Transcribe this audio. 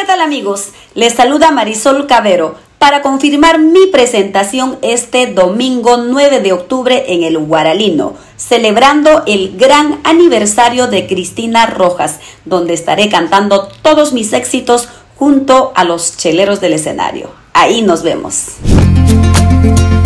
tal amigos? Les saluda Marisol Cavero para confirmar mi presentación este domingo 9 de octubre en el Guaralino, celebrando el gran aniversario de Cristina Rojas, donde estaré cantando todos mis éxitos junto a los cheleros del escenario. Ahí nos vemos.